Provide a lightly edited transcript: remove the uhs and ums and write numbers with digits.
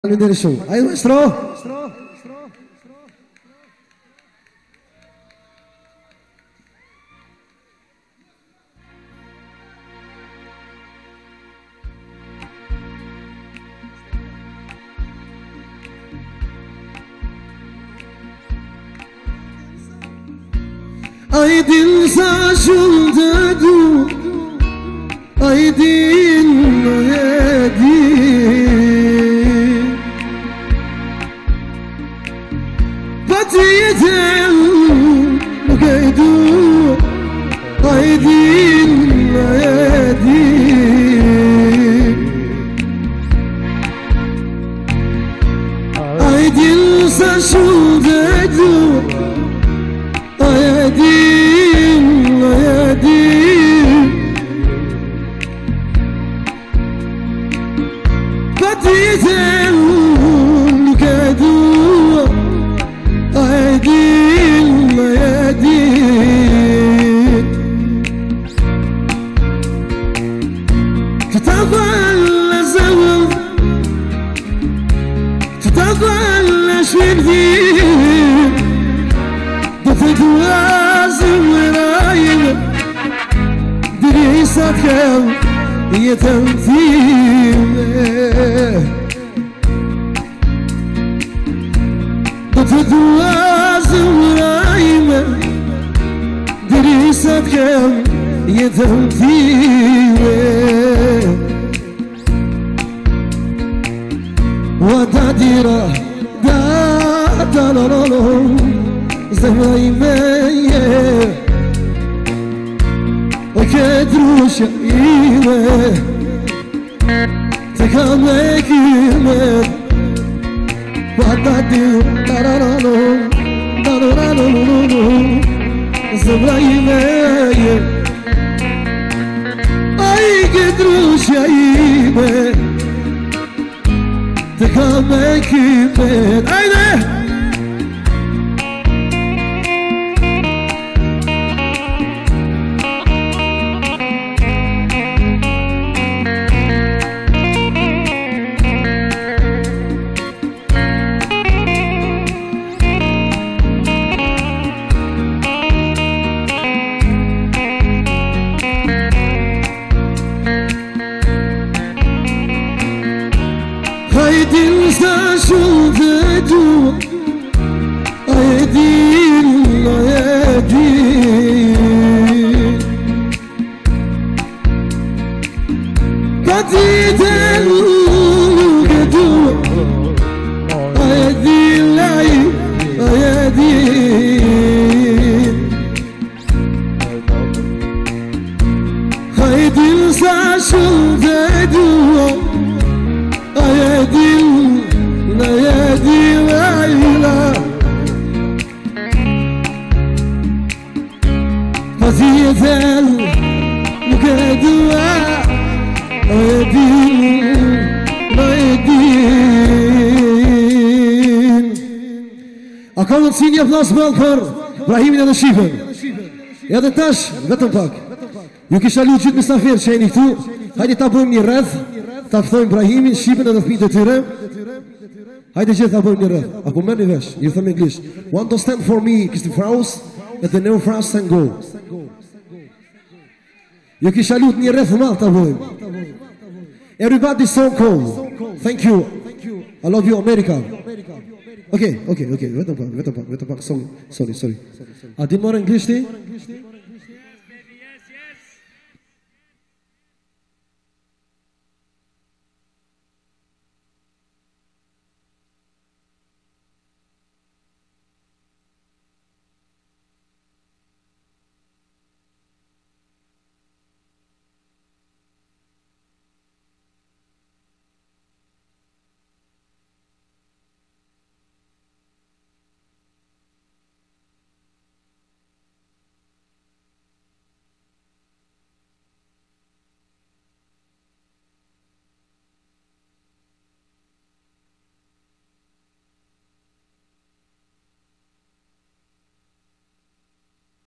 Vedere su. Hai maestro? Ay dil saçıldı du, ay dinledi. Patiyeden mugaydu, ay dinledi. Ay dil saçıldı du, ay dinledi. Patiyeden mugaydu, ay dinledi. Tutavarla zaman, tutavarla şimdi. Dafedu azimrayim, diri satkem yetemtime. Dafedu azimrayim, diri satkem yetemtime. Wadadira da da la la la. Zemrayimeye Okedruş ime Tekamekime Vadadim Tararano Tararano Zemrayimeye Ay gedruş ime Tekamekime Haydi! Aydin saçıldı du, aydin, aydin. Patiden gedu, aydin, aydin. Aydin saçıldı du, ayadil, ayadil, ayla. Faziyeten mukadua, ayadil, ayadil. Ako mundësin një applaus për Brahimin edhe Shqipën. Edhe tash, vetëm pak. Ju kisha lu gjithë misafirë që jeni këtu. Hajde ta bëjmë një rreth. Ta ftojmë Brahimin, Shqipën edhe fëmijët e tyre. Hajde gjithë ta bëjmë një rreth. Apo merrni vesh, ju them anglisht. One to stand for me, kishte fraus, and the no fraus and go. Ju kisha lut një rreth madh ta bëjmë. Everybody so cold. Thank you. I love you America. Okay, vetëm pak, sorry. A di marrë anglisht ti?